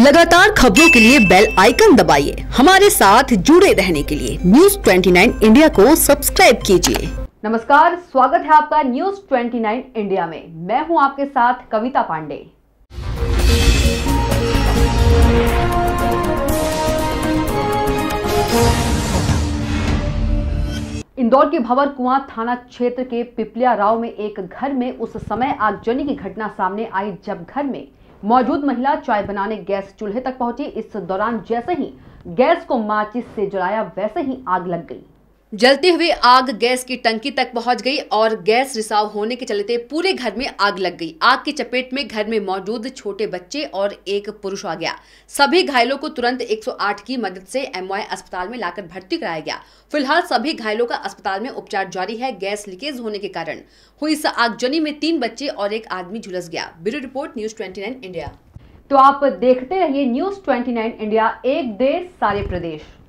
लगातार खबरों के लिए बेल आइकन दबाइए। हमारे साथ जुड़े रहने के लिए न्यूज़ 29 इंडिया को सब्सक्राइब कीजिए। नमस्कार, स्वागत है आपका न्यूज़ 29 इंडिया में। मैं हूं आपके साथ कविता पांडे। इंदौर के भंवर कुआं थाना क्षेत्र के पिपलिया राव में एक घर में उस समय आगजनी की घटना सामने आई जब घर में मौजूद महिला चाय बनाने गैस चूल्हे तक पहुंची। इस दौरान जैसे ही गैस को माचिस से जलाया वैसे ही आग लग गई। जलते हुए आग गैस की टंकी तक पहुंच गई और गैस रिसाव होने के चलते पूरे घर में आग लग गई। आग की चपेट में घर में मौजूद छोटे बच्चे और एक पुरुष आ गया। सभी घायलों को तुरंत 108 की मदद से एमवाय अस्पताल में लाकर भर्ती कराया गया। फिलहाल सभी घायलों का अस्पताल में उपचार जारी है। गैस लीकेज होने के कारण हुई इस आगजनी में 3 बच्चे और एक आदमी झुलस गया। Bureau report news 29 India. तो आप देखते रहिए न्यूज़ 29 इंडिया, एक देश सारे प्रदेश।